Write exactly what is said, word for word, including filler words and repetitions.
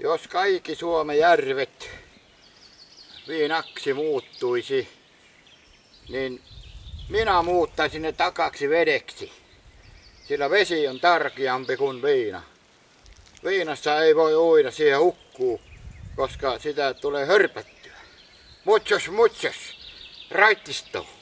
Jos kaikki Suomen järvet viinaksi muuttuisi, niin minä muuttaisin ne takaksi vedeksi. Sillä vesi on tärkeämpi kuin viina. Viinassa ei voi uida, siihen hukkuu, koska sitä tulee hörpättyä. Muchos, muchos, raittisto.